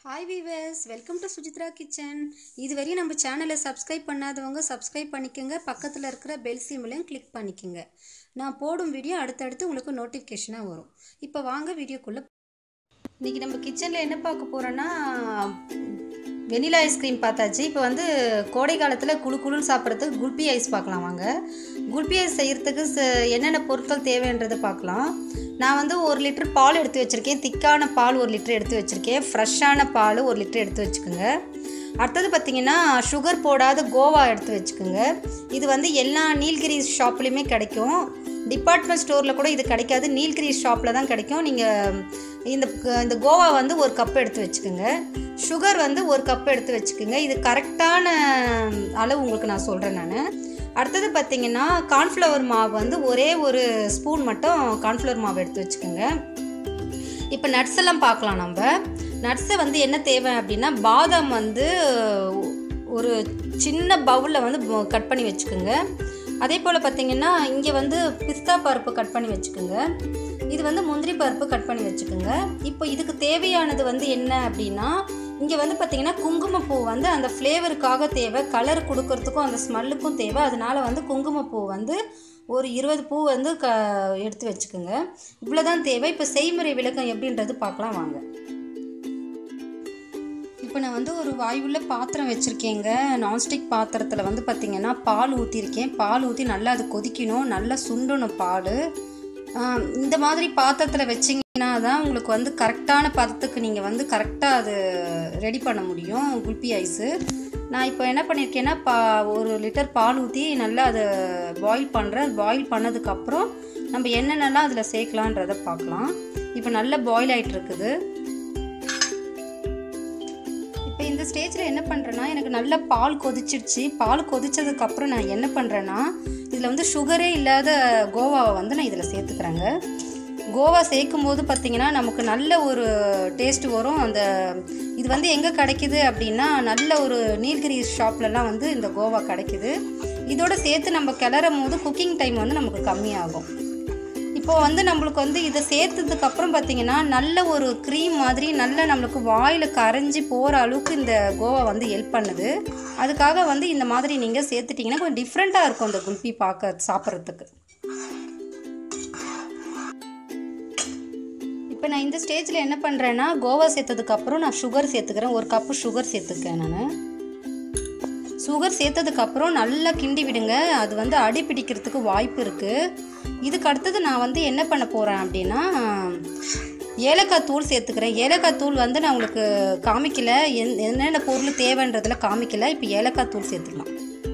Hi viewers, welcome to Sujitra kitchen. இதுவரையும் நம்ம சேனலை சப்ஸ்கிரைப் பண்ணாதவங்க சப்ஸ்கிரைப் பண்ணிக்கோங்க. பக்கத்தில் இருக்கிற பெல் சிம்பலையும் கிளிக் பண்ணிக்கோங்க. நான் போடும் வீடியோ அடுத்தடுத்து உங்களுக்கு நோட்டிஃபிகேஷனாக வரும். இப்போ வாங்க வீடியோக்குள்ளே. இன்றைக்கி நம்ம கிச்சனில் என்ன பார்க்க போகிறோன்னா, வெனிலா ஐஸ்கிரீம் பார்த்தாச்சு. இப்போ வந்து கோடை காலத்தில் குழு குழுன்னு சாப்பிட்றதுக்கு குல்பி ஐஸ் பார்க்கலாம். வாங்க குல்பி ஐஸ் செய்கிறதுக்கு என்னென்ன பொருட்கள் தேவைன்றதை பார்க்கலாம். நான் வந்து 1 லிட்டர் பால் எடுத்து வச்சுருக்கேன். திக்கான பால் 1 லிட்டர் எடுத்து வச்சுருக்கேன். ஃப்ரெஷ்ஷான பால் 1 லிட்டர் எடுத்து வச்சுக்கோங்க. அடுத்தது பார்த்திங்கன்னா சுகர் போடாத கோவா எடுத்து வச்சுக்கோங்க. இது வந்து எல்லா நீல்கிரிஸ் ஷாப்லேயுமே கிடைக்கும். டிபார்ட்மெண்ட் ஸ்டோரில் கூட இது கிடைக்காது, நீல்கிரிஸ் ஷாப்பில் தான் கிடைக்கும். நீங்கள் இந்த கோவா வந்து 1 கப் எடுத்து வச்சுக்கோங்க. சுகர் வந்து 1 கப் எடுத்து வச்சுக்கோங்க. இது கரெக்டான அளவு உங்களுக்கு நான் சொல்கிறேன் நான். அடுத்தது பார்த்திங்கன்னா கார்ன்ஃப்ளவர் மாவு வந்து ஒரே 1 ஸ்பூன் மட்டும் கார்ன்ஃப்ளவர் மாவு எடுத்து வச்சுக்கோங்க. இப்போ நட்ஸ் எல்லாம் பார்க்கலாம். நம்ம நட்ஸை வந்து என்ன தேவை அப்படின்னா, பாதாம் வந்து ஒரு சின்ன பவுலில் வந்து கட் பண்ணி வச்சுக்கோங்க. அதே போல் பார்த்திங்கன்னா இங்கே வந்து பிஸ்தா பருப்பு கட் பண்ணி வச்சுக்கோங்க. இது வந்து முந்திரி பருப்பு கட் பண்ணி வச்சுக்கோங்க. இப்போ இதுக்கு தேவையானது வந்து என்ன அப்படின்னா, இங்கே வந்து பார்த்திங்கன்னா குங்குமப்பூ வந்து அந்த ஃப்ளேவருக்காக தேவை, கலர் கொடுக்கறதுக்கும் அந்த ஸ்மெல்லுக்கும் தேவை. அதனால் வந்து குங்குமப்பூ வந்து ஒரு 20 பூ வந்து எடுத்து வச்சுக்கோங்க. இவ்வளோ தான் தேவை. இப்போ செய்முறை விளக்கம் எப்படின்றது பார்க்கலாம் வாங்க. இப்போ நான் வந்து ஒரு வாயுள்ள பாத்திரம் வச்சுருக்கேங்க. நான்ஸ்டிக் பாத்திரத்தில் வந்து பார்த்திங்கன்னா பால் ஊற்றிருக்கேன். பால் ஊற்றி நல்லா அது கொதிக்கணும், நல்லா சுண்டணும் பால். இந்த மாதிரி பாத்திரத்தில் வச்சிங்கன்னா தான் உங்களுக்கு வந்து கரெக்டான பதத்துக்கு நீங்கள் வந்து கரெக்டாக அது ரெடி பண்ண முடியும் குல்பி ஐஸு. நான் இப்போ என்ன பண்ணியிருக்கேன்னா 1 லிட்டர் பால் ஊற்றி நல்லா அதை பாயில் பண்ணுறேன். பாயில் பண்ணதுக்கப்புறம் நம்ம என்னென்னலாம் அதில் சேர்க்கலான்றதை பார்க்கலாம். இப்போ நல்லா பாயில் ஆகிட்டு இருக்குது. இப்போ இந்த ஸ்டேஜில் என்ன பண்ணுறேன்னா, எனக்கு நல்லா பால் கொதிச்சிடுச்சு. பால் கொதிச்சதுக்கப்புறம் நான் என்ன பண்ணுறேன்னா, இதில் வந்து சுகரே இல்லாத கோவாவை வந்து நான் இதில் சேர்த்துக்கிறேங்க. கோவா சேர்க்கும் போது பார்த்திங்கன்னா நமக்கு நல்ல ஒரு டேஸ்ட் வரும். இது வந்து எங்கே கிடைக்கிது அப்படின்னா, நல்ல ஒரு நீல்கிரிஸ் ஷாப்லலாம் வந்து இந்த கோவா கிடைக்கிது. இதோடு சேர்த்து நம்ம கிளறும் போது குக்கிங் டைம் வந்து நமக்கு கம்மியாகும். இப்போ வந்து நம்மளுக்கு வந்து இதை சேர்த்ததுக்கப்புறம் பார்த்திங்கன்னா நல்ல ஒரு க்ரீம் மாதிரி நல்ல நம்மளுக்கு வாயில் கரைஞ்சி போகிற அளவுக்கு இந்த கோவா வந்து ஹெல்ப் பண்ணுது. அதுக்காக வந்து இந்த மாதிரி நீங்கள் சேர்த்துட்டிங்கன்னா கொஞ்சம் டிஃப்ரெண்ட்டாக இருக்கும் இந்த குல்பி சாப்பிட்றதுக்கு. இப்போ நான் இந்த ஸ்டேஜில் என்ன பண்ணுறேன்னா, கோவா சேர்த்ததுக்கப்புறம் நான் சுகர் சேர்த்துக்கிறேன். 1 கப்பு சுகர் சேர்த்துக்கிறேன் நான். சுகர் சேர்த்ததுக்கப்புறம் நல்லா கிண்டி விடுங்க. அது வந்து அடி பிடிக்கிறதுக்கு வாய்ப்பு இருக்குது. இதுக்கு அடுத்தது நான் வந்து என்ன பண்ண போகிறேன் அப்படின்னா, ஏலக்காய் தூள் சேர்த்துக்கிறேன். ஏலக்காய் தூள் வந்து நான் உங்களுக்கு காமிக்கலை, என்னென்ன பொருள் தேவைன்றதில் காமிக்கலை. இப்போ ஏலக்காய் தூள் சேர்த்துக்கலாம்.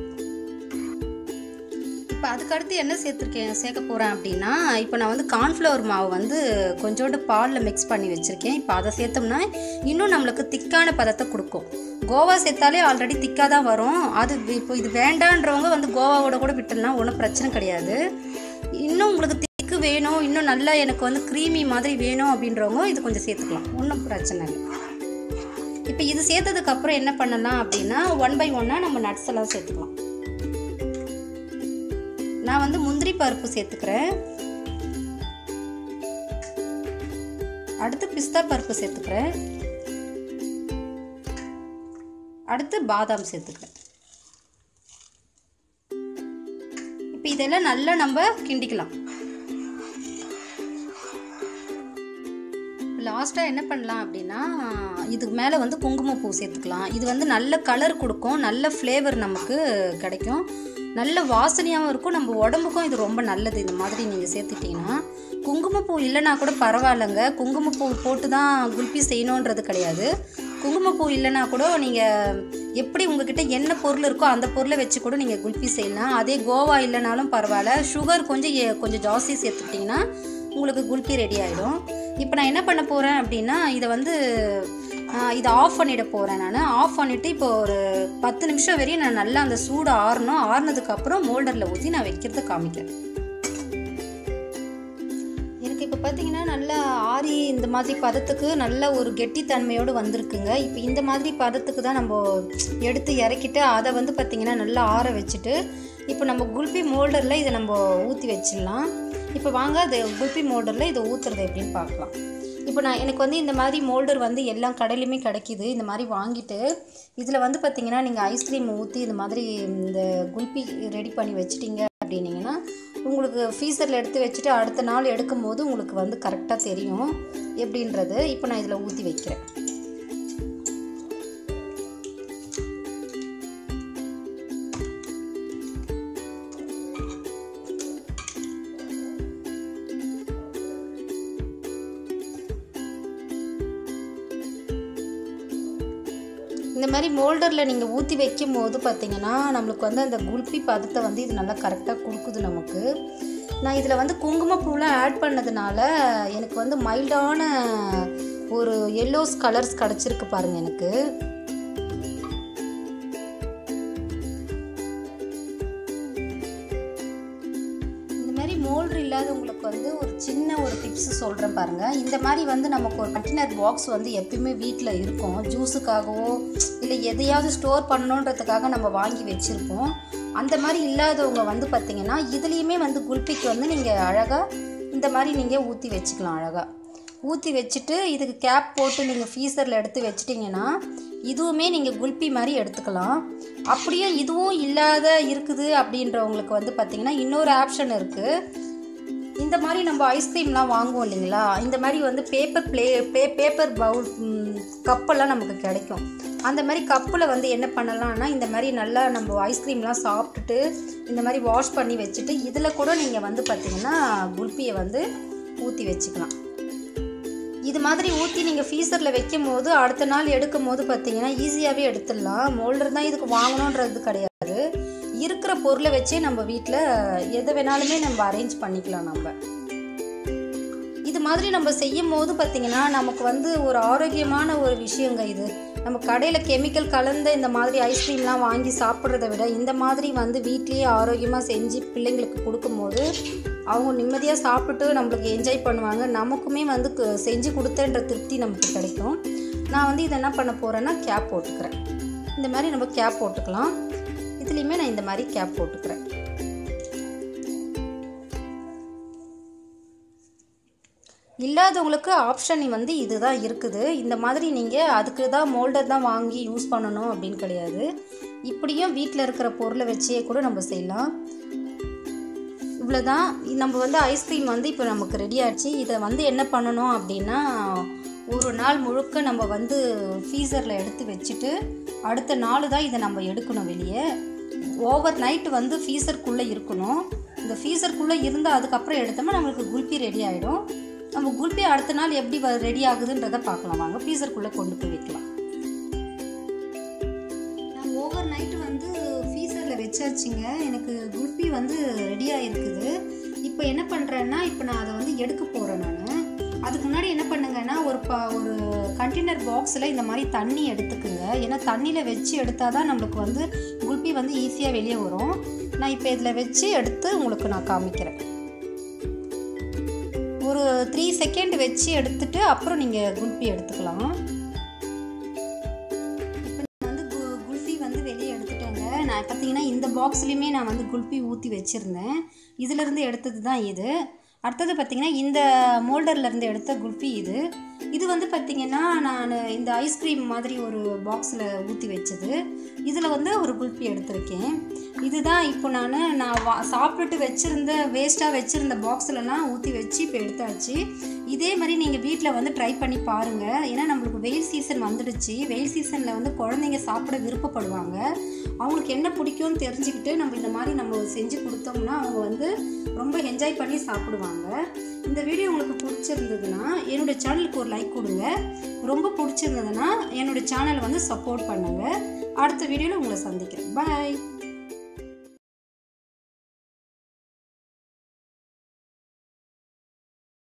இப்போ அதுக்கடுத்து என்ன சேர்க்க போகிறேன் அப்படின்னா, இப்போ நான் வந்து கார்ன்ஃப்ளவர் மாவு வந்து கொஞ்சோண்டு பாலில் மிக்ஸ் பண்ணி வச்சுருக்கேன். இப்போ அதை சேர்த்தோம்னா இன்னும் நம்மளுக்கு திக்கான பதத்தை கொடுக்கும். கோவா சேர்த்தாலே ஆல்ரெடி திக்காக தான் வரும். இப்போ இது வேண்டான்றவங்க வந்து கோவாவோட கூட விட்டுடலாம், ஒன்றும் பிரச்சனை கிடையாது. இன்னும் உங்களுக்கு திக்கு வேணும், இன்னும் நல்லா எனக்கு வந்து க்ரீமி மாதிரி வேணும் அப்படின்றவங்க இது கொஞ்சம் சேர்த்துக்கலாம், ஒன்றும் பிரச்சனை இல்லை. இப்போ இது சேர்த்ததுக்கப்புறம் என்ன பண்ணலாம் அப்படின்னா, 1 by 1 நம்ம நட்ஸ் எல்லாம் சேர்த்துக்கலாம். நான் வந்து முந்திரி பருப்பு சேர்த்துக்கிறேன். அடுத்து பிஸ்தா பருப்பு சேர்த்துக்கிறேன். அடுத்து பாதாம் சேர்த்துக்கிறேன். இப்போ இதெல்லாம் நல்லா நம்ம கிண்டிக்கலாம். லாஸ்ட்டாக என்ன பண்ணலாம் அப்படின்னா, இதுக்கு மேலே வந்து குங்குமப்பூ சேர்த்துக்கலாம். இது வந்து நல்ல கலர் கொடுக்கும், நல்ல ஃப்ளேவர் நமக்கு கிடைக்கும், நல்ல வாசனையாகவும் இருக்கும். நம்ம உடம்புக்கும் இது ரொம்ப நல்லது. இந்த மாதிரி நீங்கள் சேர்த்துட்டிங்கன்னா, குங்குமப்பூ இல்லைனா கூட பரவாயில்லைங்க. குங்குமப்பூ போட்டு தான் குல்பி செய்யணுன்றது கிடையாது. குங்குமப்பூ இல்லைனா கூட நீங்கள் எப்படி உங்ககிட்ட என்ன பொருள் இருக்கோ அந்த பொருளை வச்சு கூட நீங்கள் குல்பி செய்யலாம். அதே கோவா இல்லைனாலும் பரவாயில்ல, சுகர் கொஞ்சம் ஜாஸ்தி சேர்த்துட்டிங்கன்னா உங்களுக்கு குல்பி ரெடி ஆகிடும். இப்போ நான் என்ன பண்ண போகிறேன் அப்படின்னா, இதை ஆஃப் பண்ணிட போகிறேன். நான் ஆஃப் பண்ணிவிட்டு இப்போ ஒரு 10 நிமிஷம் வரையும் நான் நல்லா அந்த சூடு ஆறணும். ஆறுனதுக்கப்புறம் மோல்டரில் ஊற்றி நான் வைக்கிறத காமிக்கிறேன். எனக்கு இப்போ பார்த்திங்கன்னா நல்லா ஆறி இந்த மாதிரி பதத்துக்கு நல்ல ஒரு கெட்டித்தன்மையோடு வந்திருக்குங்க. இப்போ இந்த மாதிரி பதத்துக்கு தான் நம்ம எடுத்து இறக்கிட்டு அதை வந்து பார்த்திங்கன்னா நல்லா ஆற வச்சுட்டு இப்போ நம்ம குல்பி மோல்டரில் இதை நம்ம ஊற்றி வச்சிடலாம். இப்போ வாங்க அது குல்பி மோல்டரில் இதை ஊற்றுறது எப்படின்னு பார்க்கலாம். இப்போ எனக்கு வந்து இந்த மாதிரி மோல்டர் வந்து எல்லா கடையிலுமே கிடைக்கிது. இந்த மாதிரி வாங்கிட்டு இதில் வந்து பார்த்திங்கன்னா நீங்கள் ஐஸ்கிரீம் ஊற்றி இந்த மாதிரி இந்த குல்பி ரெடி பண்ணி வச்சிட்டிங்க அப்படின்னிங்கன்னா உங்களுக்கு ஃப்ரீசரில் எடுத்து வச்சுட்டு அடுத்த நாள் எடுக்கும் போது உங்களுக்கு வந்து கரெக்டாக தெரியும் எப்படின்றது. இப்போ நான் இதில் ஊற்றி வைக்கிறேன். இந்த மாதிரி மோல்டரில் நீங்கள் ஊற்றி வைக்கும் போது பார்த்திங்கன்னா நம்மளுக்கு வந்து அந்த குல்பி பதத்தை வந்து இது நல்லா கரெக்டாக கொடுக்குது நமக்கு. நான் இதில் வந்து குங்குமப்பூலாம் ஆட் பண்ணதுனால எனக்கு வந்து மைல்டான ஒரு எல்லோஸ் கலர்ஸ் கிடச்சிருக்கு பாருங்கள் எனக்கு. மோல்டர் இல்லாதவங்களுக்கு வந்து ஒரு சின்ன ஒரு டிப்ஸ் சொல்கிறேன் பாருங்கள். இந்த மாதிரி வந்து நமக்கு ஒரு கண்டெய்னர் பாக்ஸ் வந்து எப்பயுமே வீட்டில் இருக்கும். ஜூஸுக்காகவோ இல்லை எதையாவது ஸ்டோர் பண்ணணுன்றதுக்காக நம்ம வாங்கி வச்சுருப்போம். அந்த மாதிரி இல்லாதவங்க வந்து பார்த்திங்கன்னா இதுலேயுமே வந்து குல்பிக்கு வந்து நீங்கள் அழகாக இந்த மாதிரி நீங்கள் ஊற்றி வச்சுக்கலாம். அழகாக ஊற்றி வச்சுட்டு இதுக்கு கேப் போட்டு நீங்கள் ஃப்ரீசரில் எடுத்து வச்சிட்டிங்கன்னா இதுவுமே நீங்கள் குல்பி மாதிரி எடுத்துக்கலாம். அப்படியே இதுவும் இல்லாத இருக்குது அப்படின்றவங்களுக்கு வந்து பார்த்திங்கன்னா இன்னொரு ஆப்ஷன் இருக்குது. இந்த மாதிரி நம்ம ஐஸ்கிரீம்லாம் வாங்குவோம் இல்லைங்களா, இந்த மாதிரி வந்து பேப்பர் பவுல் கப்பெல்லாம் நமக்கு கிடைக்கும். அந்த மாதிரி கப்பில் வந்து என்ன பண்ணலாம்னா இந்த மாதிரி நல்லா நம்ம ஐஸ்கிரீம்லாம் சாப்பிட்டுட்டு இந்த மாதிரி வாஷ் பண்ணி வச்சுட்டு இதில் கூட நீங்கள் வந்து பார்த்திங்கன்னா குல்பியை வந்து ஊற்றி வச்சுக்கலாம். இது மாதிரி ஊற்றி நீங்கள் ஃப்ரீசரில் வைக்கும் போது அடுத்த நாள் எடுக்கும் போது பார்த்திங்கன்னா ஈஸியாகவே எடுத்துடலாம். மோல்டர் தான் இதுக்கு வாங்கணுன்றது கிடையாது. இருக்கிற பொருளை வச்சே நம்ம வீட்டில் எதை வேணாலுமே நம்ம அரேஞ்ச் பண்ணிக்கலாம். நம்ம இது மாதிரி நம்ம செய்யும் போது பார்த்திங்கன்னா நமக்கு வந்து ஒரு ஆரோக்கியமான ஒரு விஷயங்க இது. நம்ம கடையில் கெமிக்கல் கலந்த இந்த மாதிரி ஐஸ்கிரீம்லாம் வாங்கி சாப்பிட்றத விட இந்த மாதிரி வந்து வீட்லேயே ஆரோக்கியமாக செஞ்சு பிள்ளைங்களுக்கு கொடுக்கும்போது அவங்க நிம்மதியாக சாப்பிட்டு நம்மளுக்கு என்ஜாய் பண்ணுவாங்க. நமக்குமே வந்து செஞ்சு கொடுத்தேன்ற திருப்தி நமக்கு கிடைக்கும். நான் வந்து இதை என்ன பண்ண போகிறேன்னா கேப் போட்டுக்கிறேன். இந்த மாதிரி நம்ம கேப் போட்டுக்கலாம். இதுலேயுமே நான் இந்த மாதிரி கேப் போட்டுக்கிறேன். இல்லாதவங்களுக்கு ஆப்ஷன் வந்து இதுதான் இருக்குது. இந்த மாதிரி நீங்கள் அதுக்கு தான் மோல்டர் தான் வாங்கி யூஸ் பண்ணணும் அப்படின்னு கிடையாது. இப்படியும் வீட்டில் இருக்கிற பொருளை வச்சே கூட நம்ம செய்யலாம். இவ்வளோதான். நம்ம வந்து ஐஸ்கிரீம் வந்து இப்போ நமக்கு ரெடி ஆகிடுச்சு. இதை வந்து என்ன பண்ணணும் அப்படின்னா ஒரு நாள் முழுக்க நம்ம வந்து ஃப்ரீசரில் எடுத்து வச்சுட்டு அடுத்த நாள் தான் இதை நம்ம எடுக்கணும் வெளியே. ஓவர் நைட்டு வந்து ஃப்ரீசருக்குள்ளே இருக்கணும். இந்த ஃப்ரீசருக்குள்ளே இருந்தால் அதுக்கப்புறம் எடுத்தோம்னா நம்மளுக்கு குல்பி ரெடி ஆகிடும். நம்ம குல்பி அடுத்த நாள் எப்படி ரெடி ஆகுதுன்றதை பார்க்கலாம். வாங்க ஃப்ரீசருக்குள்ளே கொண்டு போய் வைக்கலாம். நான் ஓவர் நைட்டு வந்து ஃப்ரீசரில் வச்சாச்சுங்க. எனக்கு குல்பி வந்து ரெடியாக இருக்குது. இப்போ என்ன பண்ணுறேன்னா இப்போ நான் அதை வந்து எடுக்க போகிறேன். நான் அதுக்கு முன்னாடி என்ன பண்ணுங்கன்னா ஒரு கண்டெய்னர் பாக்ஸில் இந்த மாதிரி தண்ணி எடுத்துக்குங்க. ஏன்னா தண்ணியில் வச்சு எடுத்தால் தான் நம்மளுக்கு வந்து குல்பி வந்து ஈஸியாக வெளியே வரும். நான் இப்போ இதில் வச்சு எடுத்து உங்களுக்கு நான் காமிக்கிறேன். ஒரு 3 செகண்ட் வச்சு எடுத்துட்டு அப்புறம் நீங்கள் குல்பி எடுத்துக்கலாம். இப்போ நான் வந்து குல்பி வந்து வெளியே எடுத்துட்டேங்க. நான் பார்த்தீங்கன்னா இந்த பாக்ஸ்லேயுமே நான் வந்து குல்பி ஊற்றி வச்சுருந்தேன். இதிலேருந்து எடுத்தது தான் இது. அடுத்தது பார்த்திங்கன்னா இந்த மோல்டர்லேருந்து எடுத்த குல்பி இது வந்து பார்த்திங்கன்னா நான் இந்த ஐஸ்கிரீம் மாதிரி ஒரு பாக்ஸில் ஊற்றி வச்சது. இதில் வந்து ஒரு குல்பி எடுத்திருக்கேன். இதுதான் இப்போ நான் சாப்பிட்டுட்டு வச்சுருந்த வேஸ்ட்டாக வச்சுருந்த பாக்ஸிலலாம் ஊற்றி வச்சு இப்போ எடுத்தாச்சு. இதே மாதிரி நீங்கள் வீட்டில் வந்து ட்ரை பண்ணி பாருங்கள். ஏன்னா நம்மளுக்கு வெயில் சீசன் வந்துடுச்சு. வெயில் சீசனில் வந்து குழந்தைங்க சாப்பிட விருப்பப்படுவாங்க. அவங்களுக்கு என்ன பிடிக்கும்னு தெரிஞ்சுக்கிட்டு நம்ம இந்த மாதிரி நம்ம செஞ்சு கொடுத்தோம்னா அவங்க வந்து ரொம்ப என்ஜாய் பண்ணி சாப்பிடுவாங்க. இந்த வீடியோ உங்களுக்கு பிடிச்சிருந்ததுன்னா என்னோடய சேனலுக்கு ஒரு லைக் கொடுங்க. ரொம்ப பிடிச்சிருந்ததுன்னா என்னோடய சேனலை வந்து சப்போர்ட் பண்ணுங்கள். அடுத்த வீடியோவில் உங்களை சந்திக்கிறேன். பாய்.